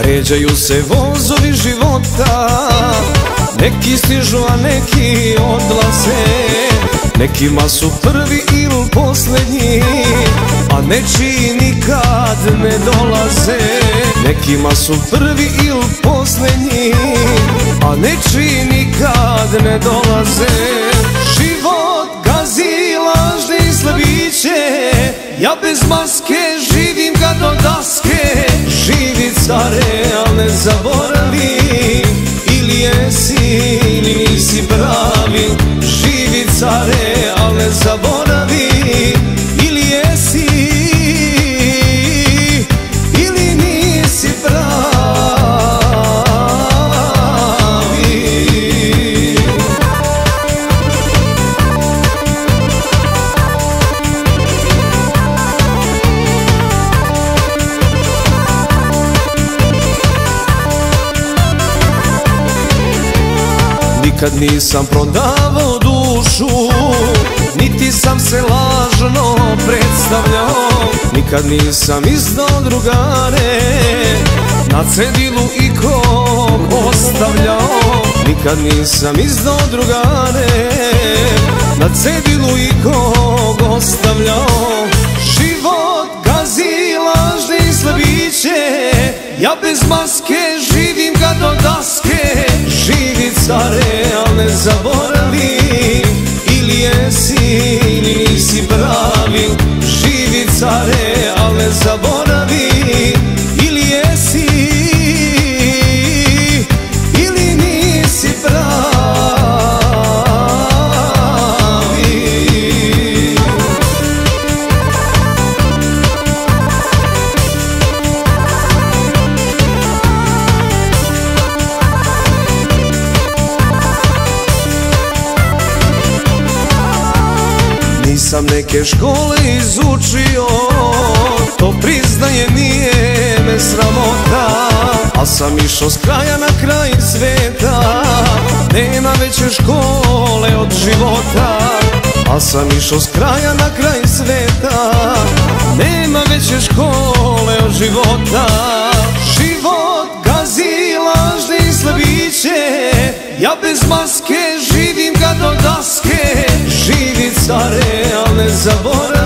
Ređaju se vozovi života, neki stižu a neki odlaze. Nekima su prvi ili posljednji, a nečiji nikad ne dolaze. Nekima su prvi ili posljednji, a nečiji nikad ne dolaze. Život gazi lažne i slabiće, ja bez maske živim ga do daske. Živi care, al ne zaboravi, ili jesi ili nisi pravi. Živi care, al ne zaboravi, ili jesi ili nisi pravi. Nikad nisam prodavao dušu, niti sam se lažno predstavljao. Nikad nisam izdao drugare, na cedilu ikog ostavljao. Nikad nisam izdao drugare, na cedilu ikog ostavljao. Život gazi lažne i slabiće, ja bez maske živim ga do daske. Živi care, al ne zaboravi, ili jesi ili nisi pravi. Živi care, al ne zaboravi, ili jesi ili nisi pravi. Nisam neke škole izučio, to priznaje, nije me sramota. Al sam išao s kraja na kraj sveta, nema veće škole od života. Al sam išao s kraja na kraj sveta, nema veće škole od života. Život gazi lažne i slabiće, ja bez maske živim ga do daske. Živi care, al ne zaboravi,